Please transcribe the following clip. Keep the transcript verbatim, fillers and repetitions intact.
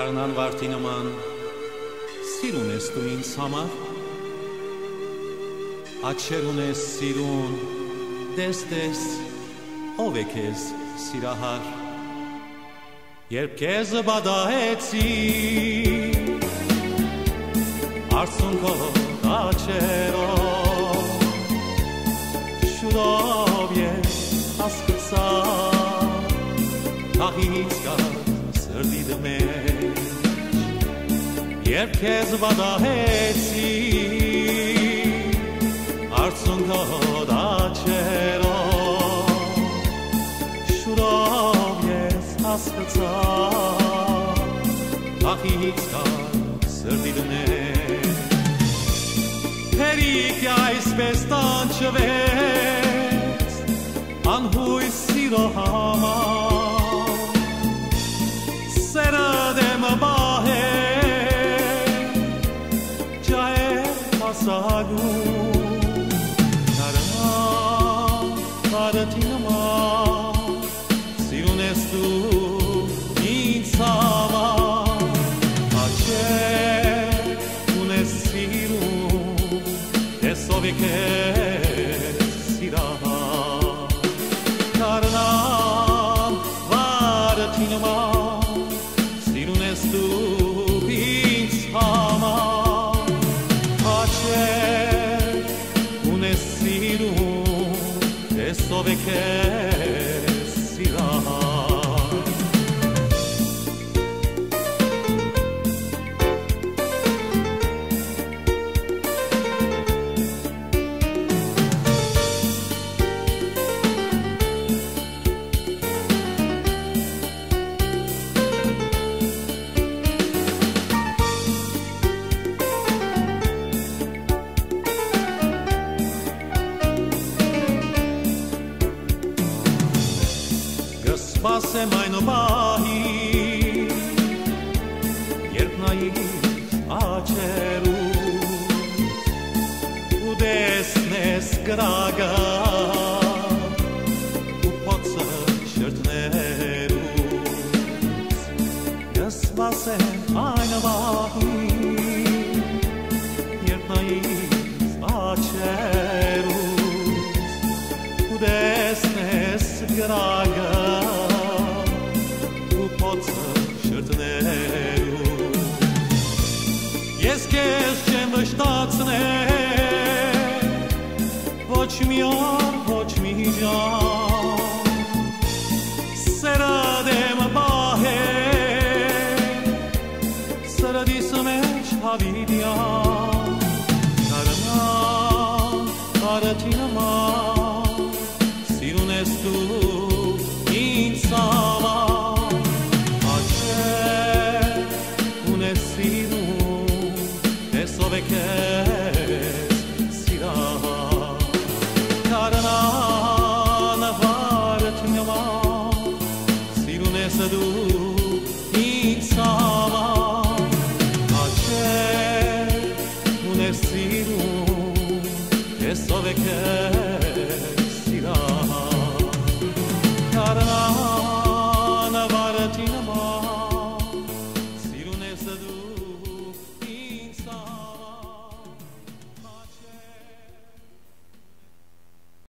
Դառնան վարդի նման, սիր ունես դու ինձ համար, աչքեր ունես սիրուն, դես դես, ով է քեզ սիրահար, երբ քեզ բադահեցի, արցունքով աչքերով, շուրով ես հասկացա, թաղից կար սրտիդ մեջ, երբ քեզ բադահեցի, արցունքով աչքերով, շուրով ես հասկացա, թաղից կար սրտիդ մեջ, հերիք այսպես տանջվեց, անհույս սիրո համար, սերդ եմ բահել, ջահել հասագում, նարան վարդի նման, սիրուն ես դու ինձ համար, աչքեր ունես սիրուն, տեսով է քեզ սիրահար, նարան վարդի նման, սիրուն ես դու ինձ համար, աչքեր ունես սիրուն, տեսով է քեզ սիրահար, Սպասեմ այն պահի, երբ նայիր աչքերուս ու տեսնես կրակը ու փոցը շրթներուս, կսպասեմ այն պահի, երբ նայիր աչքերուս ու տեսնես կրակը Ես քեզ չեմ վշտացնել, ոչ մի օր, ոչ մի ժամ, սերդ եմ բահել, սրտիս մեջ հավիտյան